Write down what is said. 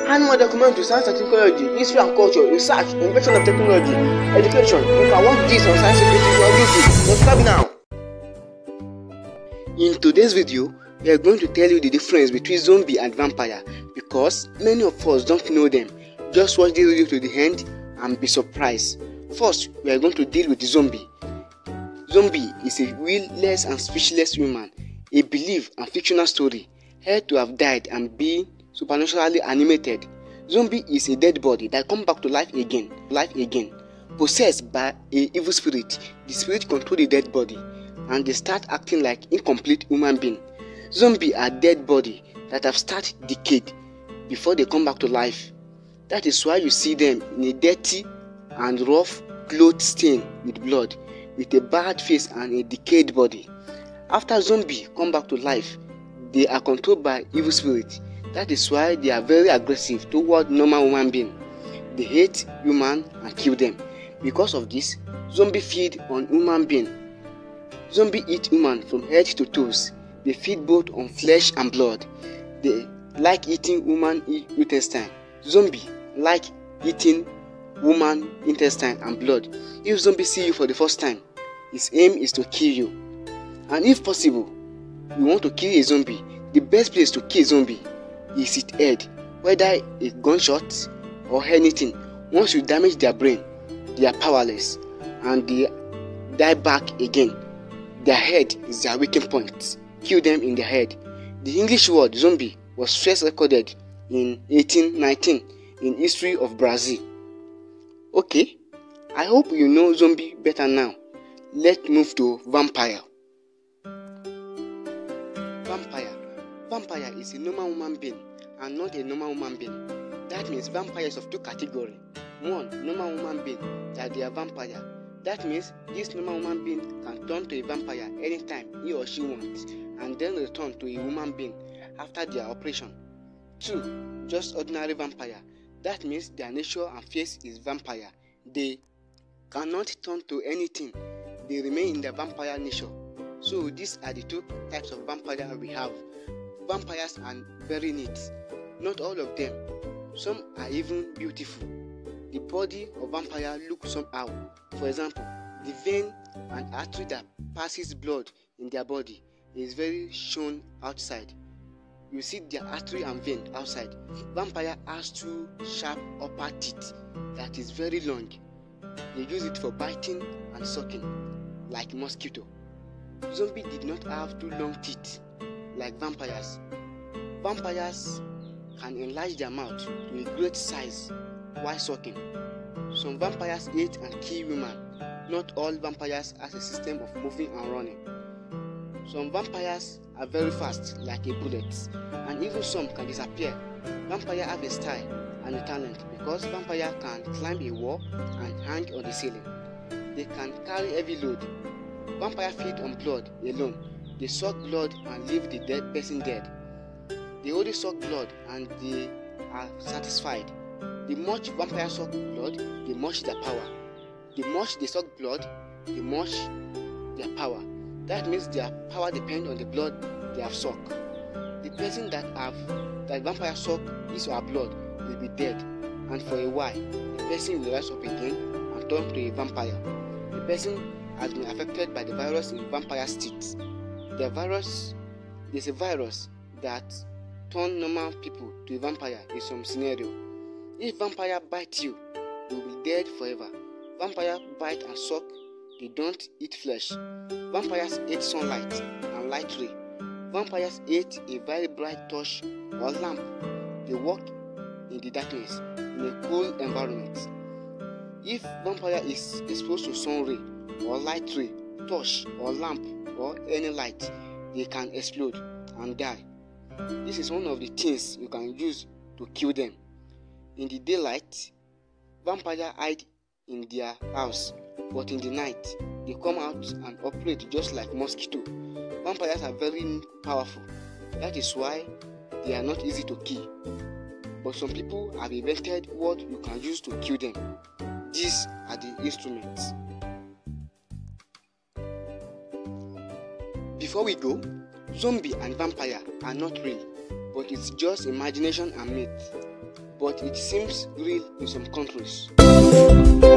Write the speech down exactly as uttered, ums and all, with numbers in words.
animal documentary, science and technology, history and culture, research, invention of technology, education. You can watch this on Science Security on YouTube. Subscribe now. In today's video, we are going to tell you the difference between zombie and vampire because many of us don't know them. Just watch this video to the end and be surprised. First, we are going to deal with the zombie. Zombie is a willless and speechless human, a belief and fictional story, held to have died and be supernaturally animated. Zombie is a dead body that comes back to life again, life again, possessed by an evil spirit. The spirit controls the dead body, and they start acting like incomplete human being. Zombies are dead bodies that have started decayed before they come back to life. That is why you see them in a dirty and rough clothes stained with blood, with a bad face and a decayed body. After zombies come back to life, they are controlled by evil spirits. That is why they are very aggressive toward normal human beings. They hate humans and kill them. Because of this, zombies feed on human beings. Zombies eat humans from head to toes. They feed both on flesh and blood. They like eating human intestine. Zombies like eating human intestine and blood. If zombies see you for the first time, his aim is to kill you. And if possible, you want to kill a zombie, the best place to kill a zombie is its head, whether a gunshot or anything. Once you damage their brain, they are powerless and they die back again. Their head is their weakening point. Kill them in their head. The English word zombie was first recorded in eighteen nineteen in history of Brazil. Okay, I hope you know zombie better now. Let's move to vampire. Vampire. Vampire is a normal human being and not a normal human being. That means vampire is of two categories. One, normal human being, that they are vampire. That means this normal human being can turn to a vampire anytime he or she wants and then return to a human being after their operation. Two, just ordinary vampire. That means their nature and face is vampire. They cannot turn to anything. They remain in their vampire nature. So these are the two types of vampire we have. Vampires are very neat. Not all of them. Some are even beautiful. The body of vampire looks somehow. For example, the vein and artery that passes blood in their body is very shown outside. You see their artery and vein outside. Vampire has two sharp upper teeth that is very long. They use it for biting and sucking, like mosquito. Zombie did not have two long teeth like vampires. Vampires can enlarge their mouth to a great size while sucking. Some vampires eat and kill women. Not all vampires have a system of moving and running. Some vampires are very fast, like a bullet, and even some can disappear. Vampires have a style and a talent because vampires can climb a wall and hang on the ceiling. They can carry heavy load. Vampires feed on blood alone. They suck blood and leave the dead person dead. They only suck blood and they are satisfied. The much vampires suck blood, the much their power. The much they suck blood, the much their power. That means their power depends on the blood they have sucked. The person that have that vampire suck his or her blood will be dead, and for a while, the person will rise up again and turn to a vampire. The person has been affected by the virus in vampire's teeth. The virus, there's a virus that turns normal people to a vampire in some scenario. If vampire bite you, you will be dead forever. Vampire bite and suck, they don't eat flesh. Vampires hate sunlight and light ray. Vampires hate a very bright torch or lamp. They walk in the darkness in a cool environment. If vampire is exposed to sun ray or light ray, torch or lamp or any light, they can explode and die. This is one of the things you can use to kill them. In the daylight, vampires hide in their house, but in the night, they come out and operate just like mosquito. Vampires are very powerful. That is why they are not easy to kill. But some people have invented what you can use to kill them. These are the instruments. Before we go, zombie and vampire are not real, but it's just imagination and myth. but it seems real in some countries.